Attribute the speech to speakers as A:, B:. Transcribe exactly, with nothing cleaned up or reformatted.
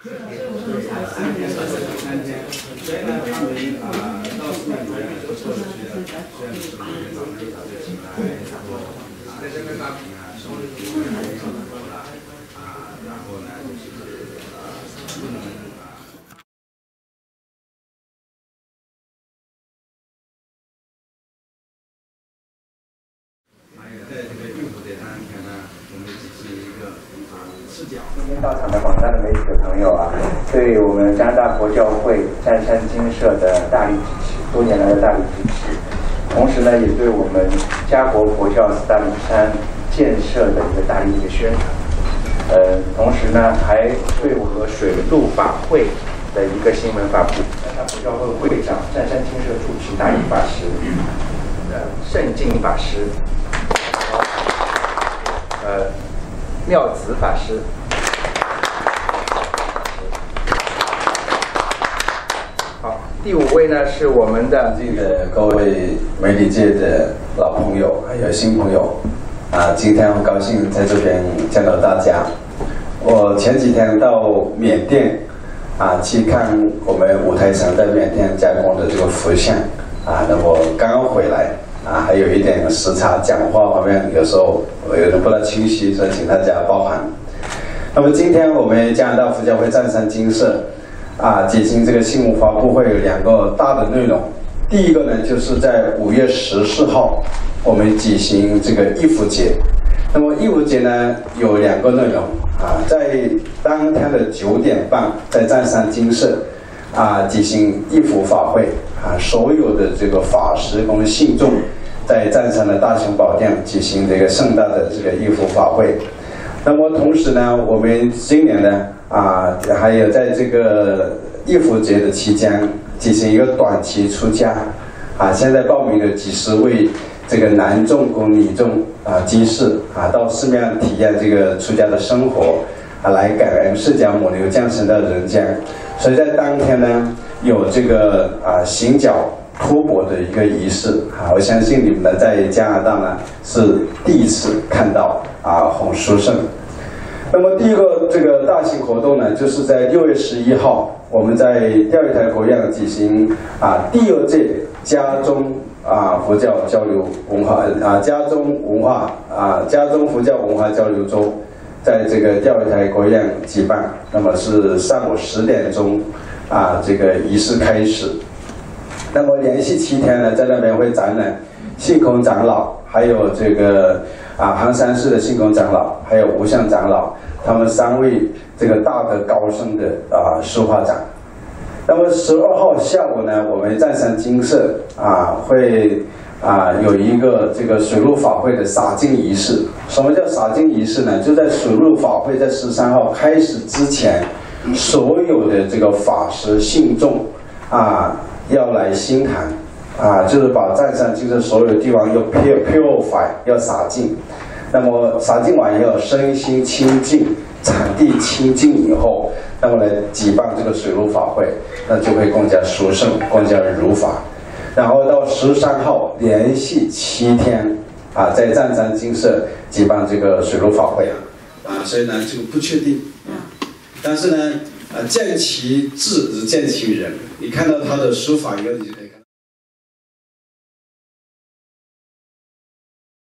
A: 三天，所以呢，他们啊到寺庙里面都做了这个，虽然是没有非常的请来，然后啊在这边大屏啊，收了几个人上头了啊，然后呢就是啊嗯啊。 在这个玉府这单元呢，我们只是一个啊视角。
B: 今天到场的广大的媒体的朋友啊，对我们加拿大佛教会湛山精舍的大力支持，多年来的大力支持，同时呢，也对我们家国佛教四大名山建设的一个大力的宣传。呃，同时呢，还对我和水陆法会的一个新闻发布。加拿大佛教会会长湛山精舍主持达义法师，呃，圣净法师。 呃，妙子法师，好，第五位呢是我们的
C: 这个各位媒体界的老朋友还有新朋友，啊，今天很高兴在这边见到大家。我前几天到缅甸啊去看我们五台山在缅甸加工的这个佛像啊，那我刚刚回来。 啊，还有一点时差，讲话方面有时候我有点不大清晰，所以请大家包涵。那么今天我们加拿大佛教会湛山精舍啊举行这个新闻发布会，有两个大的内容。第一个呢，就是在五月十四号，我们举行这个义佛节。那么义佛节呢有两个内容啊，在当天的九点半，在湛山精舍啊举行义佛法会。 啊，所有的这个法师跟信众，在湛山的大雄宝殿举行这个盛大的这个义佛法会。那么同时呢，我们今年呢，啊，还有在这个义佛节的期间举行一个短期出家。啊，现在报名了几十位这个男众跟女众啊居士啊，到寺庙体验这个出家的生活，啊，来感恩释迦牟尼降生到人间。所以在当天呢。 有这个啊行脚托钵的一个仪式啊，我相信你们呢在加拿大呢是第一次看到啊很殊胜。那么第一个这个大型活动呢，就是在六月十一号，我们在钓鱼台国漾举行啊第二届家中啊佛教交流文化啊家中文化啊家中佛教文化交流周，在这个钓鱼台国漾举办，那么是上午十点钟。 啊，这个仪式开始。那么连续七天呢，在那边会展览信空长老，还有这个啊杭山寺的信空长老，还有无相长老，他们三位这个大德高僧的啊书画展。那么十二号下午呢，我们湛山精舍啊会啊有一个这个水陆法会的洒净仪式。什么叫洒净仪式呢？就在水陆法会在十三号开始之前。 所有的这个法师信众啊，要来心坛啊，就是把湛山精舍所有的地方要 purify 要洒净。那么洒净完以后，身心清净，场地清净以后，那么来举办这个水陆法会，那就会更加殊胜，更加如法。然后到十三号连续七天啊，在湛山精舍举办这个水陆法会啊，所以呢就不确定。 但是呢，呃，见其志而见其人。你看到他的书法以后，你就可以